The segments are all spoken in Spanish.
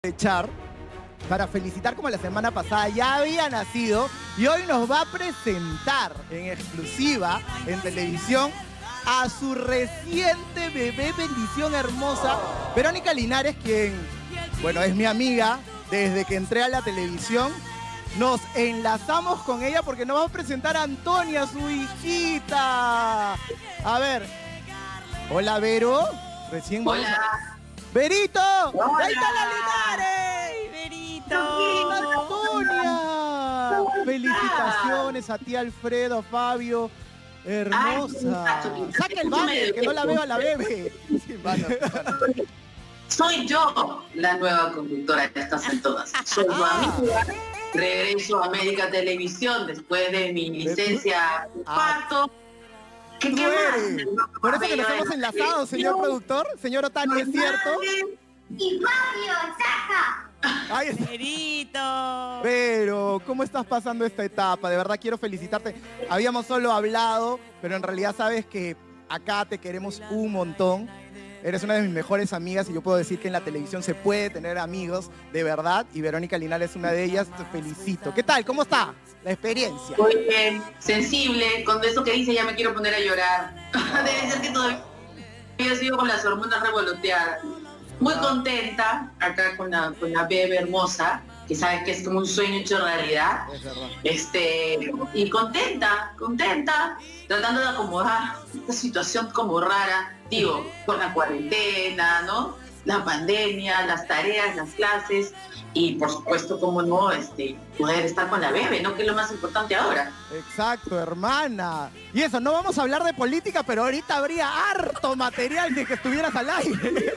Aprovechar para felicitar, como la semana pasada ya había nacido, y hoy nos va a presentar en exclusiva en televisión a su reciente bebé, bendición hermosa, Verónica Linares, quien, bueno, es mi amiga desde que entré a la televisión. Nos enlazamos con ella porque nos va a presentar a Antonia, su hijita. A ver, hola Vero, recién vamos a... ¡Verito! Hola. ¡Ahí está la Linares! ¡Verito! ¡Antonia! Felicitaciones a ti, Alfredo, a Fabio. Hermosa. Saca el banner, que no la veo a la bebé. Sí, mano. Soy yo la nueva conductora de Estás en Todas. Soy tu amiga. Regreso a América Televisión después de mi licencia de parto. ¿Qué más? Por eso que nos hemos enlazado, señor productor, señor Otani, ¿es cierto? Y Fabio, saca. Ahí está. Verito. Pero, ¿cómo estás pasando esta etapa? De verdad quiero felicitarte. Habíamos solo hablado, pero en realidad sabes que acá te queremos un montón. Eres una de mis mejores amigas y yo puedo decir que en la televisión se puede tener amigos de verdad, y Verónica Linares es una de ellas. Te felicito. ¿Qué tal? ¿Cómo está la experiencia? Muy bien, sensible. Con eso que dice ya me quiero poner a llorar. Debe ser que todavía sigo con las hormonas revoloteadas. Muy contenta acá con la bebé hermosa, que sabes que es como un sueño hecho realidad. Y contenta, tratando de acomodar esta situación como rara, digo, con la cuarentena, ¿no? La pandemia, las tareas, las clases, y por supuesto, cómo no, poder estar con la bebé, ¿no? Que es lo más importante ahora. Exacto, hermana. Y eso, no vamos a hablar de política, pero ahorita habría harto material de que estuvieras al aire.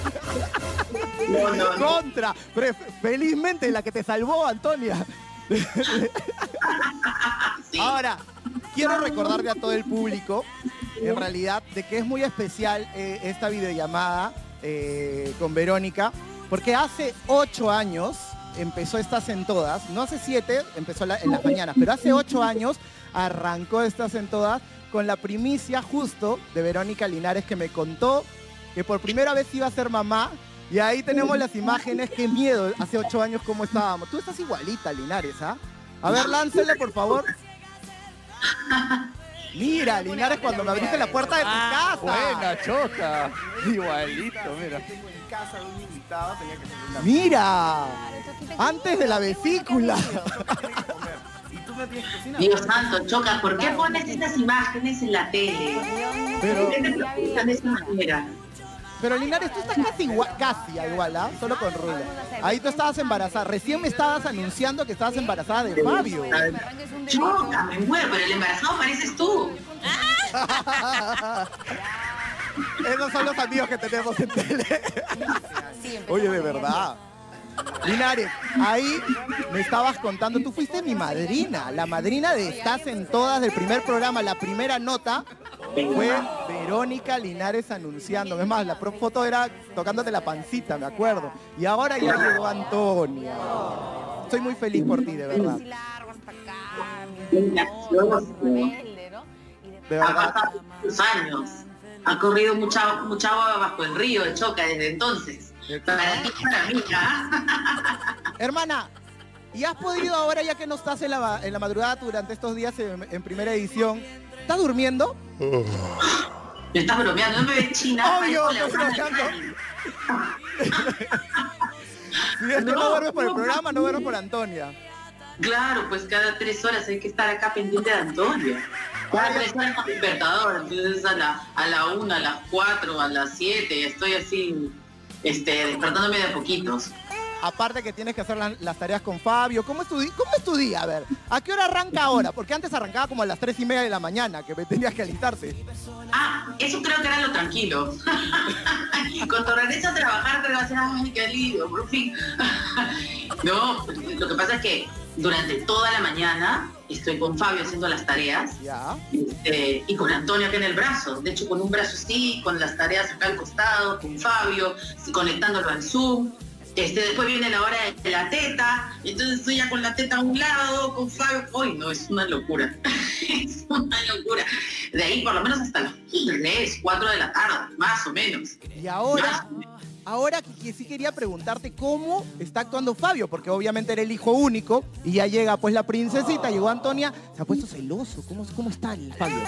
No. Contra. Pero felizmente la que te salvó, Antonia. Sí. Ahora, quiero recordarle a todo el público, en realidad, de que es muy especial esta videollamada con Verónica, porque hace 8 años empezó Estás en Todas, no hace 7, empezó en las mañanas, pero hace 8 años arrancó Estás en Todas con la primicia justo de Verónica Linares, que me contó que por primera vez iba a ser mamá. Y ahí tenemos las imágenes. Qué miedo, hace 8 años cómo estábamos. Tú estás igualita, Linares, ¿ah? A ver, láncele, por favor. Mira, Linares, cuando me abriste la puerta de tu casa. Buena, Chota. Igualito, mira. Mira, antes de la vesícula. Dios santo, Choca, ¿por qué pones estas imágenes en la tele? Pero, ¿Por qué te preocupan de esa manera? pero Linares, tú estás casi igual, ¿ah? Solo con Rula. Ahí tú estabas embarazada. Recién me estabas anunciando que estabas embarazada de Fabio. Choca, me muero, pero el embarazado pareces tú. Esos son los amigos que tenemos en tele. Oye, de verdad. Linares, ahí me estabas contando, tú fuiste mi madrina, la madrina de Estás en Todas, del primer programa, la primera nota fue Verónica Linares anunciando. Es más, la foto era tocándote la pancita, me acuerdo. Y ahora ya llegó Antonia. Estoy muy feliz por ti, de verdad. De Ha verdad. pasado muchos años. Ha corrido mucha agua bajo el río de Choca desde entonces. Para ti y para mí, ¿ah? Hermana, ¿y has podido ahora, ya que no estás en la madrugada durante estos días en primera edición, ¿estás durmiendo? Me estás bromeando, no me ves china. Obvio, parezco estoy la bromeando. Si es que no duermes por el programa, no duermes por Antonia. Claro, pues cada 3 horas hay que estar acá pendiente de Antonio. Cada 3 horas con despertador, entonces a la 1, a las 4, a las 7, estoy así, despertándome de a poquitos. Aparte que tienes que hacer las tareas con Fabio. ¿Cómo es tu día? A ver, ¿a qué hora arranca ahora? Porque antes arrancaba como a las 3:30 de la mañana, que me tenías que alistarse. Ah, eso creo que era lo tranquilo. Cuando regreso a trabajar, te vas a decir, ay, qué alivio, por fin. No, lo que pasa es que durante toda la mañana estoy con Fabio haciendo las tareas. Ya. Y con Antonio acá en el brazo. De hecho, con un brazo sí, con las tareas acá al costado, con Fabio, conectándolo al Zoom. Después viene la hora de la teta, entonces estoy ya con la teta a un lado, con Fabio. Uy, no, es una locura. Es una locura. De ahí por lo menos hasta las 3, 4 de la tarde, más o menos. Y ahora, ahora que sí quería preguntarte cómo está actuando Fabio, porque obviamente era el hijo único y ya llega pues la princesita, llegó Antonia, se ha puesto celoso. ¿Cómo está el Fabio?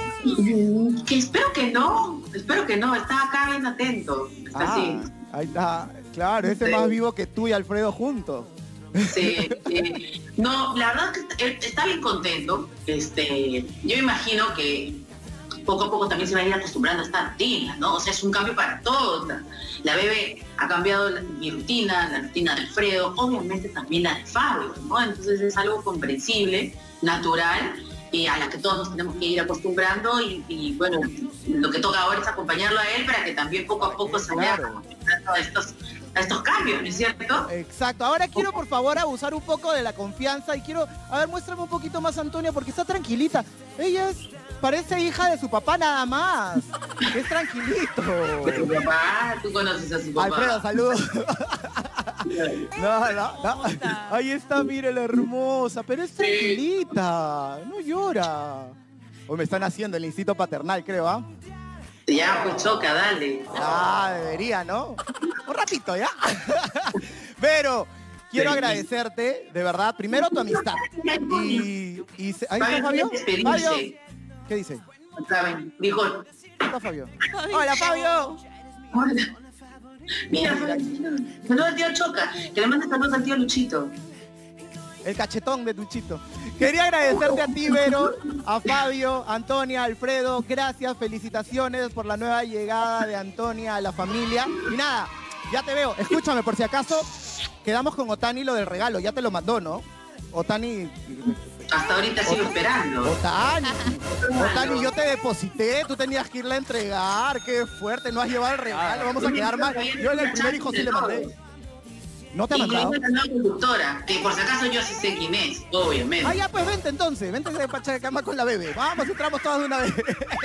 Que espero que no, está acá bien atento. Está así. Ahí está, claro, ese más vivo que tú y Alfredo juntos. Sí, no, la verdad es que él está bien contento. Yo imagino que poco a poco también se va a ir acostumbrando a esta rutina, ¿no? O sea, es un cambio para todos. La bebé ha cambiado mi rutina, la rutina de Alfredo, obviamente también la de Fabio, ¿no? Entonces es algo comprensible, natural, y a la que todos nos tenemos que ir acostumbrando y bueno, lo que toca ahora es acompañarlo a él para que también poco a poco se vaya acostumbrando a estos cambios, ¿no es cierto? Exacto. Ahora quiero, por favor, abusar un poco de la confianza y quiero, a ver, muéstrame un poquito más a Antonia porque está tranquilita. Ella parece hija de su papá nada más. Es tranquilito. Tu papá, tú conoces a su papá. Alfredo, saludos. No. Ahí está, mire la hermosa, pero es tranquilita, no llora. Hoy me están haciendo el instinto paternal, creo, ¿ah? Ya, pues choca, dale. Debería, ¿no? Un ratito, ¿ya? Pero quiero agradecerte, de verdad, primero tu amistad. ¿Ahí está Fabio? ¿Fabio? ¿Qué dice? ¿Saben? Dijo. ¿Dónde está Fabio? ¡Hola, Fabio! Hola. Mira, saludos al tío Choca, que le manda saludos al tío Luchito. El cachetón de Luchito. Quería agradecerte a ti, Vero, a Fabio, Antonia, Alfredo. Gracias, felicitaciones por la nueva llegada de Antonia a la familia. Y nada, ya te veo. Escúchame, por si acaso, quedamos con Otani lo del regalo. Ya te lo mandó, ¿no? Otani... Hasta ahorita sigo esperando. Otani, yo te deposité, tú tenías que irla a entregar. Qué fuerte, no has llevado el regalo, vamos a quedar mal. Yo en el primer hijo sí le mandé. ¿No te ha mandado? Y la conductora, que por si acaso yo sí sé quién es, obviamente. Ya, pues vente entonces, vente de Pachacama con la bebé. Vamos, entramos todas de una vez.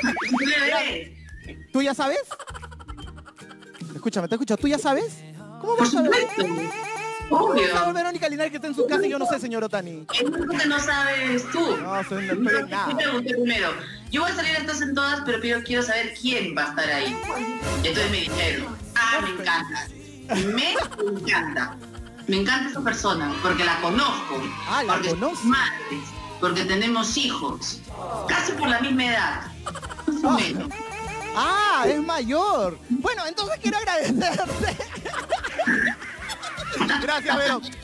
¿Tú ya sabes? Escúchame, te escucho, ¿tú ya sabes? ¿Cómo vas a saber? Obvio. ¿Cómo Verónica Linares que está en su casa y yo no sé, señor Otani? Es lo que no sabes tú. No, soy no espero nada. Yo pregunté primero. Yo voy a salir entonces en todas, pero quiero saber quién va a estar ahí. Entonces me dijeron, me encanta. Me encanta. Me encanta esa persona, porque la conozco. ¿La porque conoces? somos madres, porque tenemos hijos. Casi por la misma edad. Más o menos. Es mayor. Bueno, entonces quiero agradecerte. Gracias, Vero.